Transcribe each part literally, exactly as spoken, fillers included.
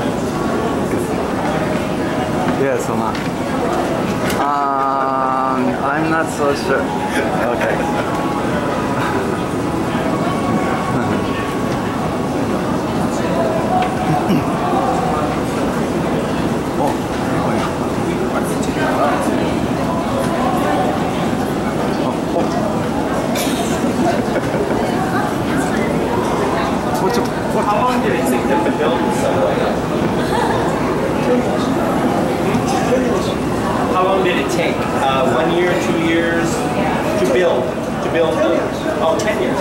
Yes, so much. Um, I'm not so sure. Okay. How long did it take them to build the subway? How long did it take? Uh, one year, two years to build? To build? Oh, ten years.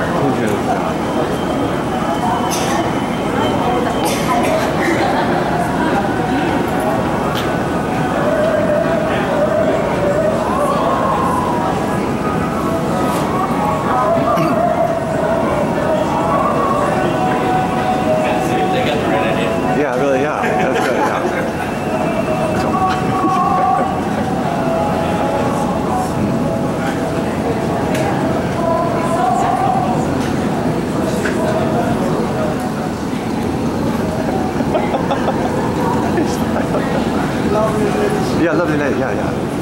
Yeah, really, yeah. That's good, yeah. Yeah, lovely lady, yeah, yeah.